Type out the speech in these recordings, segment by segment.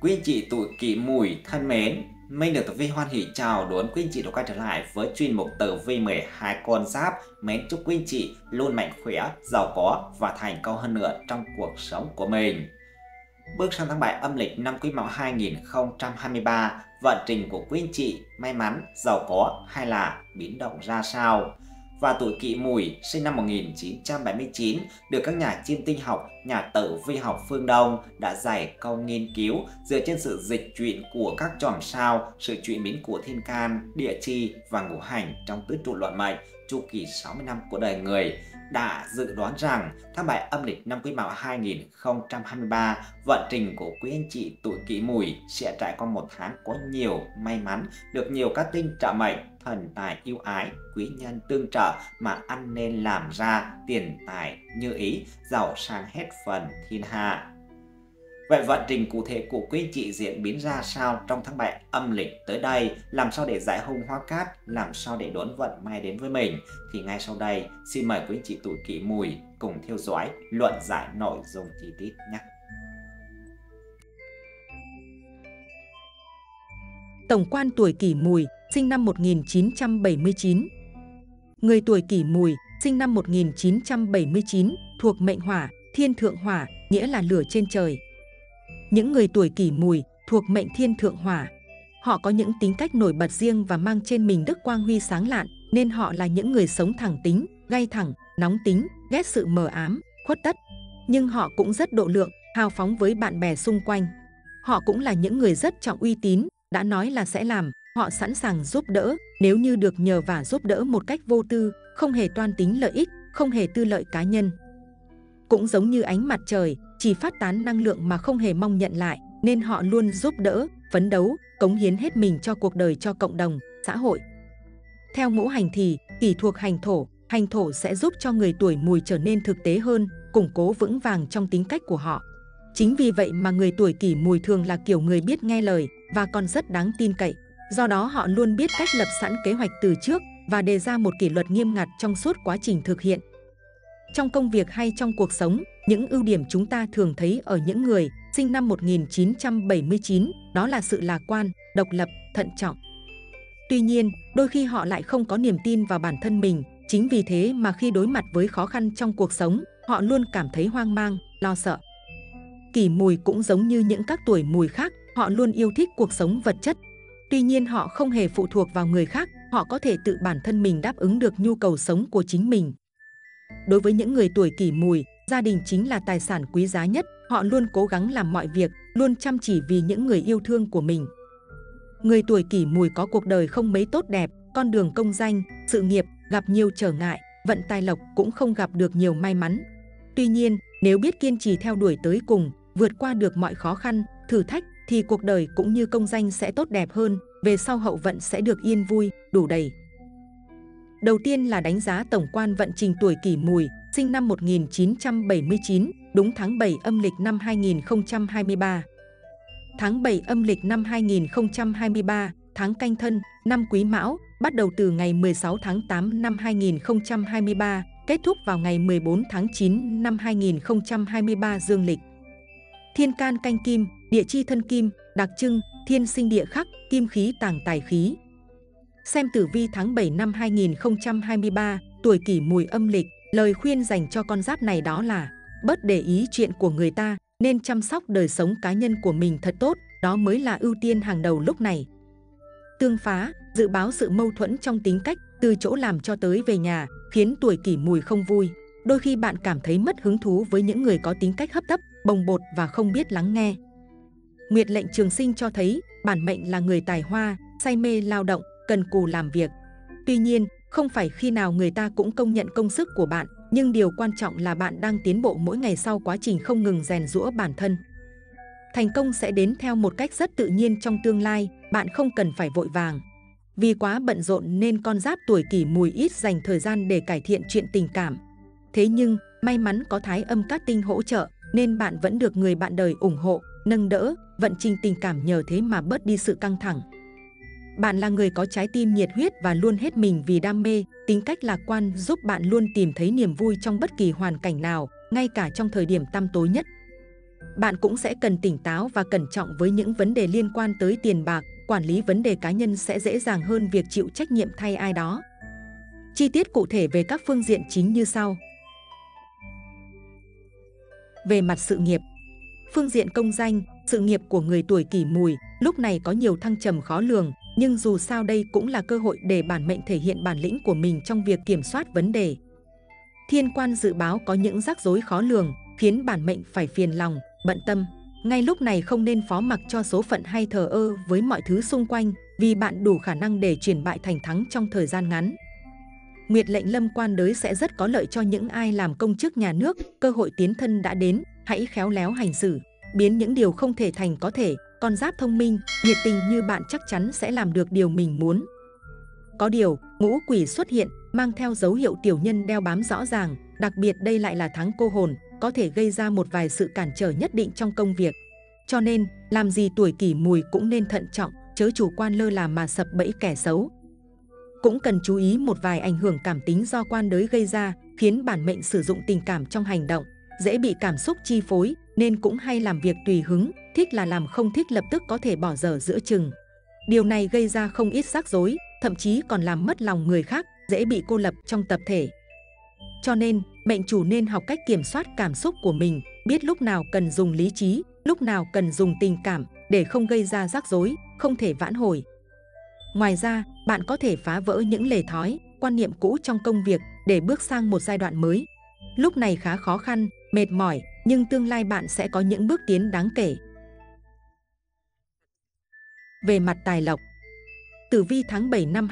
Quý anh chị tuổi Kỷ Mùi thân mến, mình được Tử Vi hoan hỉ chào đón quý anh chị đã quay trở lại với chuyên mục Tử Vi 12 con giáp. Mến chúc quý anh chị luôn mạnh khỏe, giàu có và thành công hơn nữa trong cuộc sống của mình. Bước sang tháng 7 âm lịch năm Quý Mão 2023, vận trình của quý anh chị may mắn, giàu có hay là biến động ra sao? Và tuổi Kỷ Mùi sinh năm 1979 được các nhà chiêm tinh học, nhà tử vi học phương Đông đã dày công nghiên cứu dựa trên sự dịch chuyển của các chòm sao, sự chuyển biến của thiên can, địa chi và ngũ hành trong tứ trụ luận mệnh, chu kỳ 60 năm của đời người, đã dự đoán rằng tháng 7 âm lịch năm Quý Mão 2023, vận trình của quý anh chị tuổi Kỷ Mùi sẽ trải qua một tháng có nhiều may mắn, được nhiều các tinh trợ mệnh, thần tài yêu ái, quý nhân tương trợ mà ăn nên làm ra, tiền tài như ý, giàu sang hết phần thiên hạ. Vậy vận trình cụ thể của quý anh chị diễn biến ra sao trong tháng 7 âm lịch tới đây? Làm sao để giải hung hóa cát? Làm sao để đón vận may đến với mình? Thì ngay sau đây, xin mời quý anh chị tuổi Kỷ Mùi cùng theo dõi luận giải nội dung chi tiết nhé. Tổng quan tuổi Kỷ Mùi, sinh năm 1979. Người tuổi Kỷ Mùi, sinh năm 1979, thuộc mệnh hỏa, thiên thượng hỏa, nghĩa là lửa trên trời. Những người tuổi Kỷ Mùi thuộc mệnh thiên thượng hỏa. Họ có những tính cách nổi bật riêng và mang trên mình đức quang huy sáng lạn, nên họ là những người sống thẳng tính, gay thẳng, nóng tính, ghét sự mờ ám, khuất tất. Nhưng họ cũng rất độ lượng, hào phóng với bạn bè xung quanh. Họ cũng là những người rất trọng uy tín, đã nói là sẽ làm, họ sẵn sàng giúp đỡ nếu như được nhờ vả giúp đỡ một cách vô tư, không hề toan tính lợi ích, không hề tư lợi cá nhân. Cũng giống như ánh mặt trời, chỉ phát tán năng lượng mà không hề mong nhận lại, nên họ luôn giúp đỡ, phấn đấu, cống hiến hết mình cho cuộc đời, cho cộng đồng, xã hội. Theo ngũ hành thì, Kỷ thuộc hành thổ sẽ giúp cho người tuổi Mùi trở nên thực tế hơn, củng cố vững vàng trong tính cách của họ. Chính vì vậy mà người tuổi Kỷ Mùi thường là kiểu người biết nghe lời và còn rất đáng tin cậy. Do đó họ luôn biết cách lập sẵn kế hoạch từ trước và đề ra một kỷ luật nghiêm ngặt trong suốt quá trình thực hiện. Trong công việc hay trong cuộc sống, những ưu điểm chúng ta thường thấy ở những người sinh năm 1979 đó là sự lạc quan, độc lập, thận trọng. Tuy nhiên, đôi khi họ lại không có niềm tin vào bản thân mình. Chính vì thế mà khi đối mặt với khó khăn trong cuộc sống, họ luôn cảm thấy hoang mang, lo sợ. Kỷ Mùi cũng giống như những các tuổi Mùi khác, họ luôn yêu thích cuộc sống vật chất. Tuy nhiên họ không hề phụ thuộc vào người khác, họ có thể tự bản thân mình đáp ứng được nhu cầu sống của chính mình. Đối với những người tuổi Kỷ Mùi, gia đình chính là tài sản quý giá nhất, họ luôn cố gắng làm mọi việc, luôn chăm chỉ vì những người yêu thương của mình. Người tuổi Kỷ Mùi có cuộc đời không mấy tốt đẹp, con đường công danh, sự nghiệp gặp nhiều trở ngại, vận tài lộc cũng không gặp được nhiều may mắn. Tuy nhiên, nếu biết kiên trì theo đuổi tới cùng, vượt qua được mọi khó khăn, thử thách thì cuộc đời cũng như công danh sẽ tốt đẹp hơn, về sau hậu vận sẽ được yên vui, đủ đầy. Đầu tiên là đánh giá tổng quan vận trình tuổi Kỷ Mùi, sinh năm 1979, đúng tháng 7 âm lịch năm 2023. Tháng 7 âm lịch năm 2023, tháng Canh Thân, năm Quý Mão, bắt đầu từ ngày 16 tháng 8 năm 2023, kết thúc vào ngày 14 tháng 9 năm 2023 dương lịch. Thiên can canh kim, địa chi thân kim, đặc trưng, thiên sinh địa khắc, kim khí tàng tài khí. Xem tử vi tháng 7 năm 2023, tuổi Kỷ Mùi âm lịch, lời khuyên dành cho con giáp này đó là bớt để ý chuyện của người ta, nên chăm sóc đời sống cá nhân của mình thật tốt, đó mới là ưu tiên hàng đầu lúc này. Tương phá, dự báo sự mâu thuẫn trong tính cách, từ chỗ làm cho tới về nhà, khiến tuổi Kỷ Mùi không vui. Đôi khi bạn cảm thấy mất hứng thú với những người có tính cách hấp tấp, bồng bột và không biết lắng nghe. Nguyệt lệnh trường sinh cho thấy, bản mệnh là người tài hoa, say mê lao động, cần cù làm việc. Tuy nhiên, không phải khi nào người ta cũng công nhận công sức của bạn, nhưng điều quan trọng là bạn đang tiến bộ mỗi ngày sau quá trình không ngừng rèn giũa bản thân. Thành công sẽ đến theo một cách rất tự nhiên trong tương lai, bạn không cần phải vội vàng. Vì quá bận rộn nên con giáp tuổi Kỷ Mùi ít dành thời gian để cải thiện chuyện tình cảm. Thế nhưng, may mắn có thái âm cát tinh hỗ trợ, nên bạn vẫn được người bạn đời ủng hộ, nâng đỡ, vận trình tình cảm nhờ thế mà bớt đi sự căng thẳng. Bạn là người có trái tim nhiệt huyết và luôn hết mình vì đam mê, tính cách lạc quan giúp bạn luôn tìm thấy niềm vui trong bất kỳ hoàn cảnh nào, ngay cả trong thời điểm tăm tối nhất. Bạn cũng sẽ cần tỉnh táo và cẩn trọng với những vấn đề liên quan tới tiền bạc, quản lý vấn đề cá nhân sẽ dễ dàng hơn việc chịu trách nhiệm thay ai đó. Chi tiết cụ thể về các phương diện chính như sau. Về mặt sự nghiệp, phương diện công danh, sự nghiệp của người tuổi Kỷ Mùi lúc này có nhiều thăng trầm khó lường, nhưng dù sao đây cũng là cơ hội để bản mệnh thể hiện bản lĩnh của mình trong việc kiểm soát vấn đề. Thiên quan dự báo có những rắc rối khó lường, khiến bản mệnh phải phiền lòng, bận tâm. Ngay lúc này không nên phó mặc cho số phận hay thờ ơ với mọi thứ xung quanh, vì bạn đủ khả năng để chuyển bại thành thắng trong thời gian ngắn. Nguyệt lệnh lâm quan đới sẽ rất có lợi cho những ai làm công chức nhà nước, cơ hội tiến thân đã đến, hãy khéo léo hành xử, biến những điều không thể thành có thể. Con giáp thông minh, nhiệt tình như bạn chắc chắn sẽ làm được điều mình muốn. Có điều, ngũ quỷ xuất hiện, mang theo dấu hiệu tiểu nhân đeo bám rõ ràng, đặc biệt đây lại là tháng cô hồn, có thể gây ra một vài sự cản trở nhất định trong công việc. Cho nên, làm gì tuổi Kỷ Mùi cũng nên thận trọng, chớ chủ quan lơ là mà sập bẫy kẻ xấu. Cũng cần chú ý một vài ảnh hưởng cảm tính do quan đới gây ra, khiến bản mệnh sử dụng tình cảm trong hành động, dễ bị cảm xúc chi phối, nên cũng hay làm việc tùy hứng, thích là làm không thích lập tức có thể bỏ dở giữa chừng. Điều này gây ra không ít rắc rối, thậm chí còn làm mất lòng người khác, dễ bị cô lập trong tập thể. Cho nên, mệnh chủ nên học cách kiểm soát cảm xúc của mình, biết lúc nào cần dùng lý trí, lúc nào cần dùng tình cảm để không gây ra rắc rối, không thể vãn hồi. Ngoài ra, bạn có thể phá vỡ những lề thói, quan niệm cũ trong công việc để bước sang một giai đoạn mới. Lúc này khá khó khăn, mệt mỏi, nhưng tương lai bạn sẽ có những bước tiến đáng kể. Về mặt tài lộc, tử vi tháng 7 năm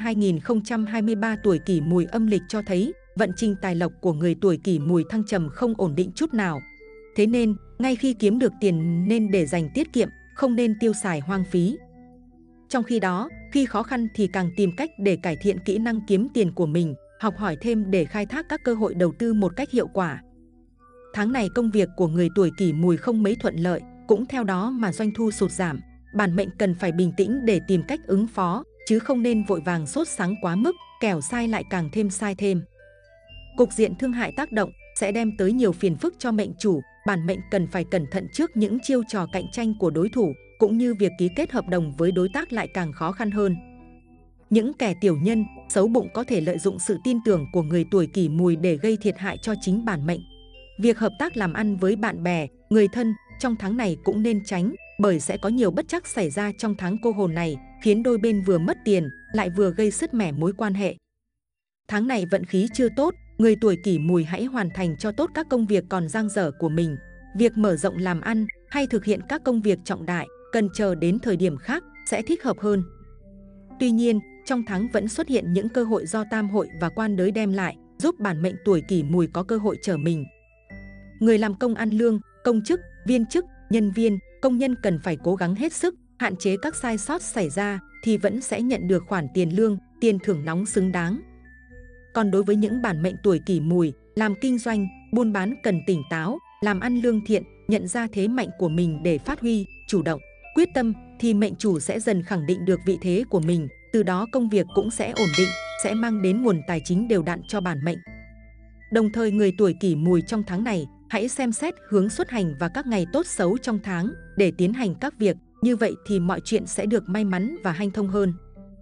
2023 tuổi Kỷ Mùi âm lịch cho thấy vận trình tài lộc của người tuổi Kỷ Mùi thăng trầm không ổn định chút nào. Thế nên, ngay khi kiếm được tiền nên để dành tiết kiệm, không nên tiêu xài hoang phí. Trong khi đó, khi khó khăn thì càng tìm cách để cải thiện kỹ năng kiếm tiền của mình, học hỏi thêm để khai thác các cơ hội đầu tư một cách hiệu quả. Tháng này công việc của người tuổi Kỷ Mùi không mấy thuận lợi, cũng theo đó mà doanh thu sụt giảm. Bản mệnh cần phải bình tĩnh để tìm cách ứng phó, chứ không nên vội vàng sốt sắng quá mức, kẻo sai lại càng thêm sai thêm. Cục diện thương hại tác động sẽ đem tới nhiều phiền phức cho mệnh chủ, bản mệnh cần phải cẩn thận trước những chiêu trò cạnh tranh của đối thủ, cũng như việc ký kết hợp đồng với đối tác lại càng khó khăn hơn. Những kẻ tiểu nhân, xấu bụng có thể lợi dụng sự tin tưởng của người tuổi Kỷ Mùi để gây thiệt hại cho chính bản mệnh. Việc hợp tác làm ăn với bạn bè, người thân trong tháng này cũng nên tránh, bởi sẽ có nhiều bất trắc xảy ra trong tháng cô hồn này, khiến đôi bên vừa mất tiền, lại vừa gây sứt mẻ mối quan hệ. Tháng này vận khí chưa tốt, người tuổi Kỷ Mùi hãy hoàn thành cho tốt các công việc còn dang dở của mình. Việc mở rộng làm ăn hay thực hiện các công việc trọng đại, cần chờ đến thời điểm khác sẽ thích hợp hơn. Tuy nhiên, trong tháng vẫn xuất hiện những cơ hội do tam hội và quan đới đem lại, giúp bản mệnh tuổi Kỷ Mùi có cơ hội trở mình. Người làm công ăn lương, công chức, viên chức, nhân viên, công nhân cần phải cố gắng hết sức, hạn chế các sai sót xảy ra thì vẫn sẽ nhận được khoản tiền lương, tiền thưởng nóng xứng đáng. Còn đối với những bản mệnh tuổi Kỷ Mùi, làm kinh doanh, buôn bán cần tỉnh táo, làm ăn lương thiện, nhận ra thế mạnh của mình để phát huy, chủ động, quyết tâm thì mệnh chủ sẽ dần khẳng định được vị thế của mình, từ đó công việc cũng sẽ ổn định, sẽ mang đến nguồn tài chính đều đặn cho bản mệnh. Đồng thời người tuổi Kỷ Mùi trong tháng này, hãy xem xét hướng xuất hành và các ngày tốt xấu trong tháng để tiến hành các việc, như vậy thì mọi chuyện sẽ được may mắn và hanh thông hơn.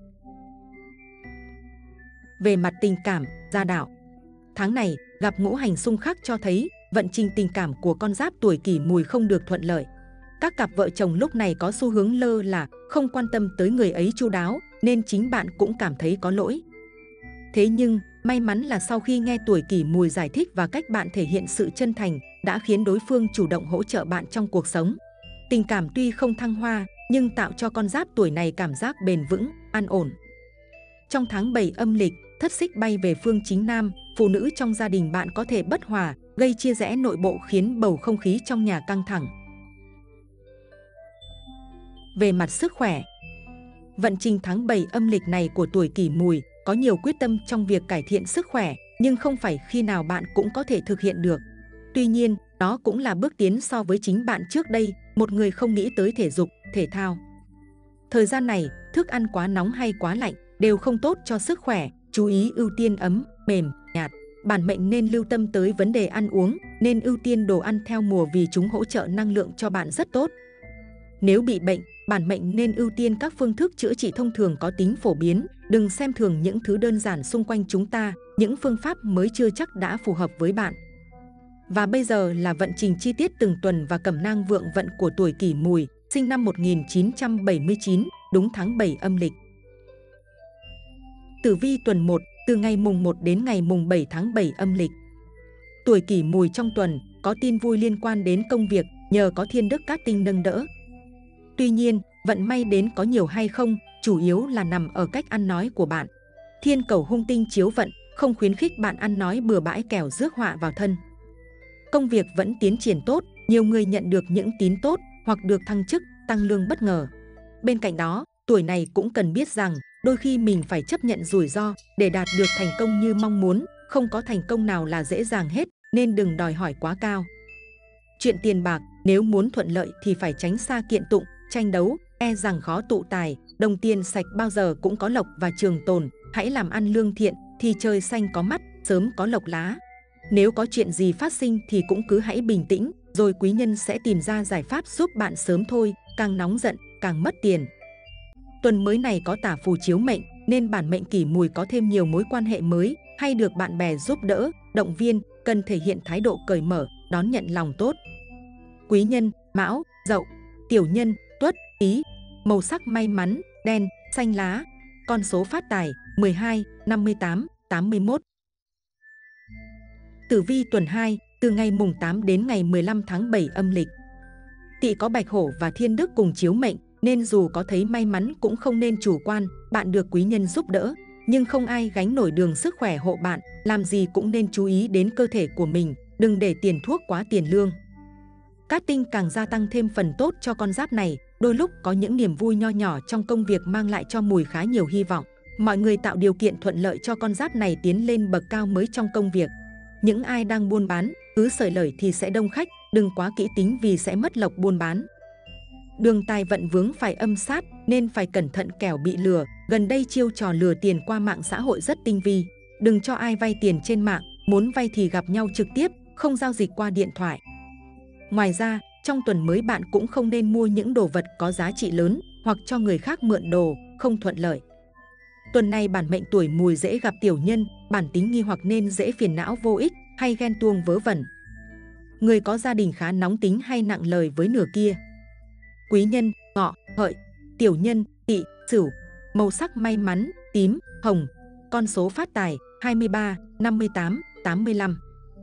Về mặt tình cảm, gia đạo, tháng này gặp ngũ hành xung khắc cho thấy vận trình tình cảm của con giáp tuổi Kỷ Mùi không được thuận lợi. Các cặp vợ chồng lúc này có xu hướng lơ là, không quan tâm tới người ấy chu đáo, nên chính bạn cũng cảm thấy có lỗi. Thế nhưng, may mắn là sau khi nghe tuổi Kỷ Mùi giải thích và cách bạn thể hiện sự chân thành, đã khiến đối phương chủ động hỗ trợ bạn trong cuộc sống. Tình cảm tuy không thăng hoa, nhưng tạo cho con giáp tuổi này cảm giác bền vững, an ổn. Trong tháng 7 âm lịch, thất xích bay về phương chính nam, phụ nữ trong gia đình bạn có thể bất hòa, gây chia rẽ nội bộ khiến bầu không khí trong nhà căng thẳng. Về mặt sức khỏe, vận trình tháng 7 âm lịch này của tuổi Kỷ Mùi có nhiều quyết tâm trong việc cải thiện sức khỏe, nhưng không phải khi nào bạn cũng có thể thực hiện được. Tuy nhiên, đó cũng là bước tiến so với chính bạn trước đây, một người không nghĩ tới thể dục, thể thao. Thời gian này, thức ăn quá nóng hay quá lạnh đều không tốt cho sức khỏe, chú ý ưu tiên ấm, mềm, nhạt. Bản mệnh nên lưu tâm tới vấn đề ăn uống, nên ưu tiên đồ ăn theo mùa vì chúng hỗ trợ năng lượng cho bạn rất tốt. Nếu bị bệnh, bản mệnh nên ưu tiên các phương thức chữa trị thông thường có tính phổ biến, đừng xem thường những thứ đơn giản xung quanh chúng ta, những phương pháp mới chưa chắc đã phù hợp với bạn. Và bây giờ là vận trình chi tiết từng tuần và cẩm nang vượng vận của tuổi Kỷ Mùi, sinh năm 1979, đúng tháng 7 âm lịch. Tử vi tuần 1, từ ngày mùng 1 đến ngày mùng 7 tháng 7 âm lịch. Tuổi Kỷ Mùi trong tuần có tin vui liên quan đến công việc nhờ có thiên đức cát tinh nâng đỡ. Tuy nhiên, vận may đến có nhiều hay không, chủ yếu là nằm ở cách ăn nói của bạn. Thiên cầu hung tinh chiếu vận, không khuyến khích bạn ăn nói bừa bãi kẻo rước họa vào thân. Công việc vẫn tiến triển tốt, nhiều người nhận được những tín tốt hoặc được thăng chức, tăng lương bất ngờ. Bên cạnh đó, tuổi này cũng cần biết rằng đôi khi mình phải chấp nhận rủi ro để đạt được thành công như mong muốn, không có thành công nào là dễ dàng hết nên đừng đòi hỏi quá cao. Chuyện tiền bạc, nếu muốn thuận lợi thì phải tránh xa kiện tụng, tranh đấu, e rằng khó tụ tài, đồng tiền sạch bao giờ cũng có lộc và trường tồn, hãy làm ăn lương thiện thì trời xanh có mắt, sớm có lộc lá. Nếu có chuyện gì phát sinh thì cũng cứ hãy bình tĩnh, rồi quý nhân sẽ tìm ra giải pháp giúp bạn sớm thôi, càng nóng giận, càng mất tiền. Tuần mới này có tả phù chiếu mệnh, nên bản mệnh Kỷ Mùi có thêm nhiều mối quan hệ mới, hay được bạn bè giúp đỡ, động viên, cần thể hiện thái độ cởi mở, đón nhận lòng tốt. Quý nhân, Mão, Dậu, tiểu nhân, Tuất, Tý. Màu sắc may mắn, đen, xanh lá. Con số phát tài, 12, 58, 81. Tử vi tuần 2, từ ngày mùng 8 đến ngày 15 tháng 7 âm lịch. Tỵ có Bạch Hổ và Thiên Đức cùng chiếu mệnh, nên dù có thấy may mắn cũng không nên chủ quan, bạn được quý nhân giúp đỡ, nhưng không ai gánh nổi đường sức khỏe hộ bạn, làm gì cũng nên chú ý đến cơ thể của mình, đừng để tiền thuốc quá tiền lương. Cát tinh càng gia tăng thêm phần tốt cho con giáp này, đôi lúc có những niềm vui nho nhỏ trong công việc mang lại cho Mùi khá nhiều hy vọng. Mọi người tạo điều kiện thuận lợi cho con giáp này tiến lên bậc cao mới trong công việc. Những ai đang buôn bán, cứ sởi lời thì sẽ đông khách, đừng quá kỹ tính vì sẽ mất lộc buôn bán. Đường tài vận vướng phải âm sát nên phải cẩn thận kẻo bị lừa, gần đây chiêu trò lừa tiền qua mạng xã hội rất tinh vi. Đừng cho ai vay tiền trên mạng, muốn vay thì gặp nhau trực tiếp, không giao dịch qua điện thoại. Ngoài ra, trong tuần mới bạn cũng không nên mua những đồ vật có giá trị lớn hoặc cho người khác mượn đồ, không thuận lợi. Tuần này bản mệnh tuổi Mùi dễ gặp tiểu nhân, bản tính nghi hoặc nên dễ phiền não vô ích hay ghen tuông vớ vẩn. Người có gia đình khá nóng tính hay nặng lời với nửa kia. Quý nhân, Ngọ, Hợi, tiểu nhân, Tỵ, Sửu. Màu sắc may mắn, tím, hồng. Con số phát tài, 23, 58, 85.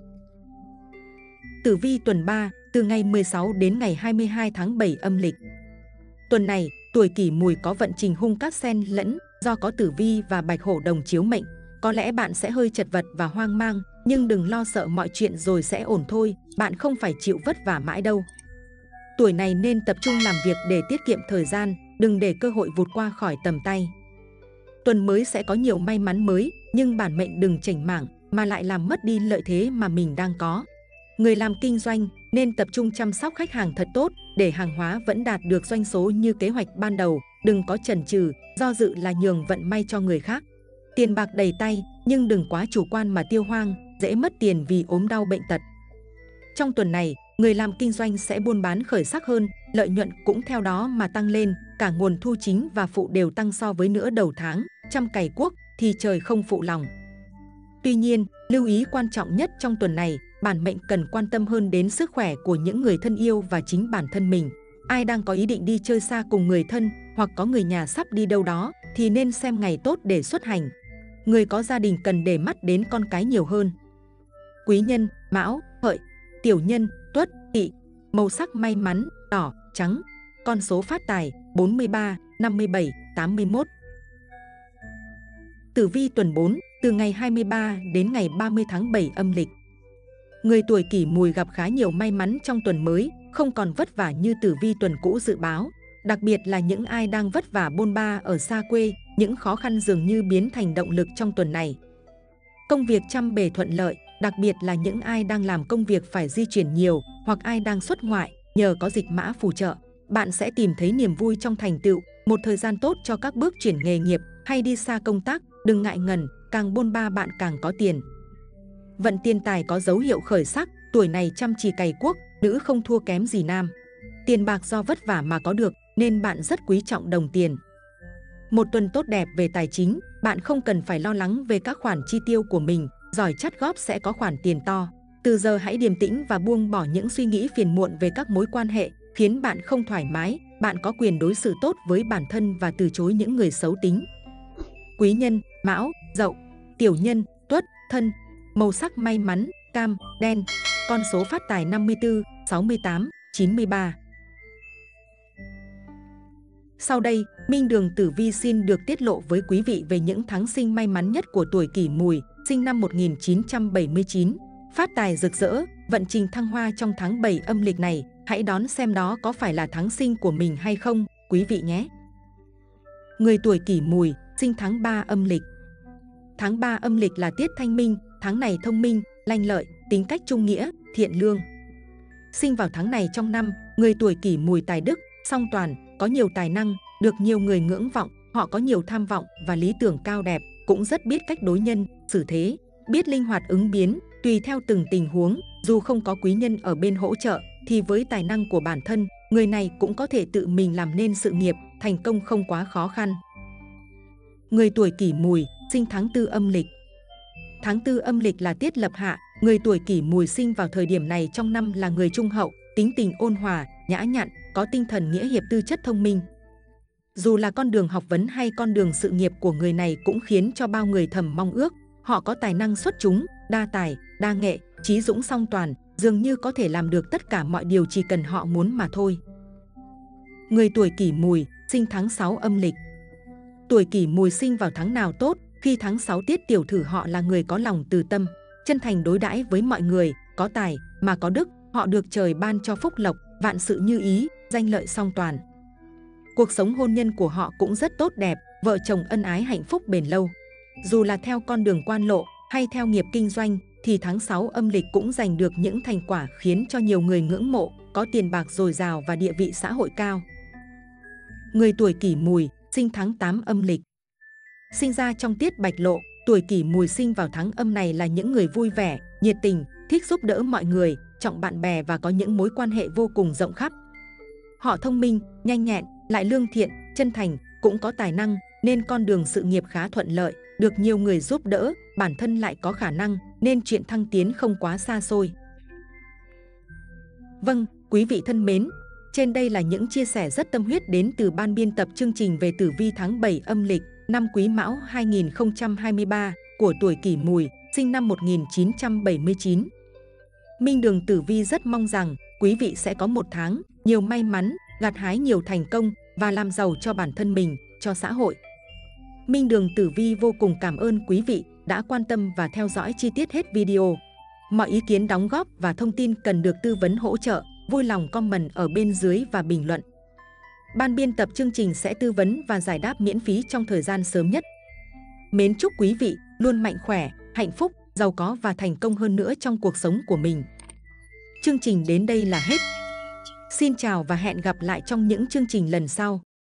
Tử vi tuần 3, từ ngày 16 đến ngày 22 tháng 7 âm lịch. Tuần này, tuổi Kỷ Mùi có vận trình hung cát xen lẫn, do có tử vi và Bạch Hổ đồng chiếu mệnh. Có lẽ bạn sẽ hơi chật vật và hoang mang, nhưng đừng lo sợ, mọi chuyện rồi sẽ ổn thôi, bạn không phải chịu vất vả mãi đâu. Tuổi này nên tập trung làm việc để tiết kiệm thời gian, đừng để cơ hội vụt qua khỏi tầm tay. Tuần mới sẽ có nhiều may mắn mới, nhưng bản mệnh đừng chểnh mảng mà lại làm mất đi lợi thế mà mình đang có. Người làm kinh doanh nên tập trung chăm sóc khách hàng thật tốt để hàng hóa vẫn đạt được doanh số như kế hoạch ban đầu, đừng có chần chừ, do dự là nhường vận may cho người khác. Tiền bạc đầy tay, nhưng đừng quá chủ quan mà tiêu hoang, dễ mất tiền vì ốm đau bệnh tật. Trong tuần này, người làm kinh doanh sẽ buôn bán khởi sắc hơn, lợi nhuận cũng theo đó mà tăng lên, cả nguồn thu chính và phụ đều tăng so với nửa đầu tháng, trăm cày cuốc thì trời không phụ lòng. Tuy nhiên, lưu ý quan trọng nhất trong tuần này, bản mệnh cần quan tâm hơn đến sức khỏe của những người thân yêu và chính bản thân mình. Ai đang có ý định đi chơi xa cùng người thân hoặc có người nhà sắp đi đâu đó thì nên xem ngày tốt để xuất hành. Người có gia đình cần để mắt đến con cái nhiều hơn. Quý nhân, Mão, Hợi, tiểu nhân, Tuất, Tỵ. Màu sắc may mắn, đỏ, trắng. Con số phát tài, 43, 57, 81. Tử vi tuần 4, từ ngày 23 đến ngày 30 tháng 7 âm lịch. Người tuổi Kỷ Mùi gặp khá nhiều may mắn trong tuần mới, không còn vất vả như tử vi tuần cũ dự báo. Đặc biệt là những ai đang vất vả bôn ba ở xa quê, những khó khăn dường như biến thành động lực trong tuần này. Công việc trăm bề thuận lợi, đặc biệt là những ai đang làm công việc phải di chuyển nhiều hoặc ai đang xuất ngoại, nhờ có dịch mã phù trợ, bạn sẽ tìm thấy niềm vui trong thành tựu, một thời gian tốt cho các bước chuyển nghề nghiệp hay đi xa công tác, đừng ngại ngần, càng bôn ba bạn càng có tiền. Vận tiền tài có dấu hiệu khởi sắc, tuổi này chăm chỉ cày cuốc, nữ không thua kém gì nam. Tiền bạc do vất vả mà có được nên bạn rất quý trọng đồng tiền. Một tuần tốt đẹp về tài chính, bạn không cần phải lo lắng về các khoản chi tiêu của mình, giỏi chắt góp sẽ có khoản tiền to. Từ giờ hãy điềm tĩnh và buông bỏ những suy nghĩ phiền muộn về các mối quan hệ khiến bạn không thoải mái. Bạn có quyền đối xử tốt với bản thân và từ chối những người xấu tính. Quý nhân: Mão, Dậu. Tiểu nhân: Tuất, Thân. Màu sắc may mắn: cam, đen. Con số phát tài 54, 68, 93. Sau đây, Minh Đường Tử Vi xin được tiết lộ với quý vị về những tháng sinh may mắn nhất của tuổi Kỷ Mùi, sinh năm 1979. Phát tài rực rỡ, vận trình thăng hoa trong tháng 7 âm lịch này, hãy đón xem đó có phải là tháng sinh của mình hay không, quý vị nhé. Người tuổi Kỷ Mùi, sinh tháng 3 âm lịch. Tháng 3 âm lịch là tiết thanh minh, tháng này thông minh, lanh lợi, tính cách trung nghĩa, thiện lương. Sinh vào tháng này trong năm, người tuổi Kỷ Mùi tài đức, song toàn, có nhiều tài năng, được nhiều người ngưỡng vọng, họ có nhiều tham vọng và lý tưởng cao đẹp, cũng rất biết cách đối nhân, xử thế, biết linh hoạt ứng biến, tùy theo từng tình huống, dù không có quý nhân ở bên hỗ trợ, thì với tài năng của bản thân, người này cũng có thể tự mình làm nên sự nghiệp, thành công không quá khó khăn. Người tuổi Kỷ Mùi, sinh tháng 4 âm lịch. Tháng 4 âm lịch là tiết lập hạ, người tuổi Kỷ Mùi sinh vào thời điểm này trong năm là người trung hậu, tính tình ôn hòa, nhã nhặn, có tinh thần nghĩa hiệp, tư chất thông minh. Dù là con đường học vấn hay con đường sự nghiệp của người này cũng khiến cho bao người thầm mong ước. Họ có tài năng xuất chúng, đa tài, đa nghệ, trí dũng song toàn, dường như có thể làm được tất cả mọi điều chỉ cần họ muốn mà thôi. Người tuổi Kỷ Mùi, sinh tháng 6 âm lịch. Tuổi Kỷ Mùi sinh vào tháng nào tốt? Khi tháng 6 tiết tiểu thử, họ là người có lòng từ tâm, chân thành đối đãi với mọi người, có tài mà có đức, họ được trời ban cho phúc lộc, vạn sự như ý, danh lợi song toàn. Cuộc sống hôn nhân của họ cũng rất tốt đẹp, vợ chồng ân ái hạnh phúc bền lâu. Dù là theo con đường quan lộ hay theo nghiệp kinh doanh, thì tháng 6 âm lịch cũng giành được những thành quả khiến cho nhiều người ngưỡng mộ, có tiền bạc dồi dào và địa vị xã hội cao. Người tuổi Kỷ Mùi, sinh tháng 8 âm lịch. Sinh ra trong tiết bạch lộ, tuổi Kỷ Mùi sinh vào tháng âm này là những người vui vẻ, nhiệt tình, thích giúp đỡ mọi người, trọng bạn bè và có những mối quan hệ vô cùng rộng khắp. Họ thông minh, nhanh nhẹn, lại lương thiện, chân thành, cũng có tài năng, nên con đường sự nghiệp khá thuận lợi, được nhiều người giúp đỡ, bản thân lại có khả năng, nên chuyện thăng tiến không quá xa xôi. Vâng, quý vị thân mến, trên đây là những chia sẻ rất tâm huyết đến từ ban biên tập chương trình về tử vi tháng 7 âm lịch, năm Quý Mão 2023 của tuổi Kỷ Mùi, sinh năm 1979. Minh Đường Tử Vi rất mong rằng quý vị sẽ có một tháng nhiều may mắn, gặt hái nhiều thành công và làm giàu cho bản thân mình, cho xã hội. Minh Đường Tử Vi vô cùng cảm ơn quý vị đã quan tâm và theo dõi chi tiết hết video. Mọi ý kiến đóng góp và thông tin cần được tư vấn hỗ trợ, vui lòng comment ở bên dưới và bình luận. Ban biên tập chương trình sẽ tư vấn và giải đáp miễn phí trong thời gian sớm nhất. Mến chúc quý vị luôn mạnh khỏe, hạnh phúc, giàu có và thành công hơn nữa trong cuộc sống của mình. Chương trình đến đây là hết. Xin chào và hẹn gặp lại trong những chương trình lần sau.